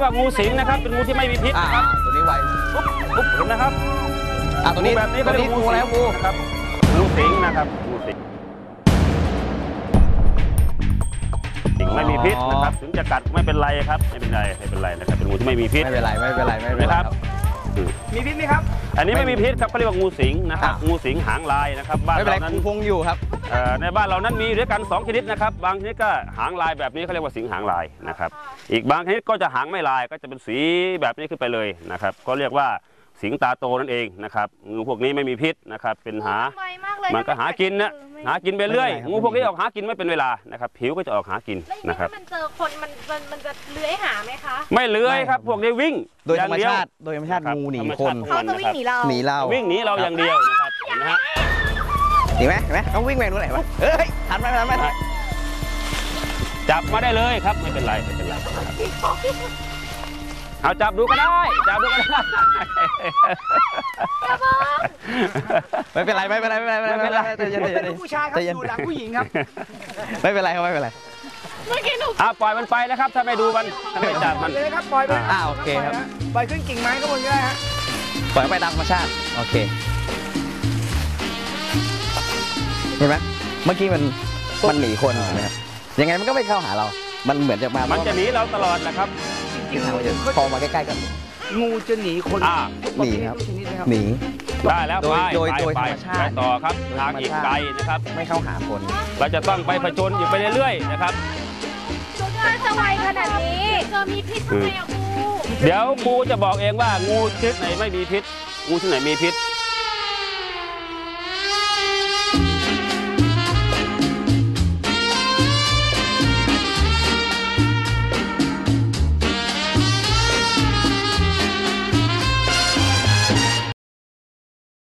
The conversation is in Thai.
ว่างูสิงนะครับเป็นงูที่ไม่มีพิษนะครับตัวนี้ไวปุ๊บเห็นนะครับตัวนี้แบบนี้ก็เรียกงูแล้วงูนะครับงูสิงนะครับงูสิงไม่มีพิษนะครับถึงจะกัดไม่เป็นไรครับไม่เป็นไรนะครับเป็นงูที่ไม่มีพิษไม่เป็นไรนะครับมีพิษไหมครับอันนี้ไม่มีพิษครับเขาเรียกว่างูสิงนะครับงูสิงหางลายนะครับบ้านเรานั้นคงอยู่ครับในบ้านเรานั้นมีด้วยกัน2ชนิดนะครับบางชนิดก็หางลายแบบนี้เขาเรียกว่าสิงหางลายนะครับอีกบางชนิดก็จะหางไม่ลายก็จะเป็นสีแบบนี้ขึ้นไปเลยนะครับก็เรียกว่าสิงตาโตนั่นเองนะครับงูพวกนี้ไม่มีพิษนะครับเป็นมันก็หากินนะหากินไปเรื่อยงูพวกนี้ออกหากินไม่เป็นเวลานะครับผิวก็จะออกหากินนะครับมันเจอคนมันจะเลื้อยหาไหมคะไม่เลื้อยครับพวกนี้วิ่งโดยธรรมชาติงูหนีคนเขาจะวิ่งหนีเราวิ่งหนีเราอย่างเดียวนะครับนะฮะเห็นไหมเขาวิ่งแหวกตรงไหนวะเฮ้ยทันไหมจับมาได้เลยครับไม่เป็นไรเอาจับดูก็ได้ไม่เป็นไรผู้ชายครับดูหลังผู้หญิงครับไม่เป็นไรครับปล่อยมันไปนะครับถ้าไม่ดูมันถ้าไม่จับมันเลยครับปล่อยไปโอเคครับปล่อยขึ้นกิ่งไม้ก็บนก็ได้ฮะปล่อยไปตามธรรมชาติโอเคเห็นไหมเมื่อกี้มันหนีคนนะครับยังไงมันก็ไม่เข้าหาเรามันเหมือนจะมามันจะหนีเราตลอดนะครับพอมาใกล้ๆกันงูจะหนีคนหนีครับหนีได้แล้วโดยธรรมชาติต่อครับทางอีกไกลนะครับไม่เข้าหาคนเราจะต้องไปผจญอยู่ไปเรื่อยๆนะครับจะไวขนาดนี้จะมีพิษทำไมอะงูเดี๋ยวครูจะบอกเองว่างูชนิดไหนไม่มีพิษงูชนิดไหนมีพิษ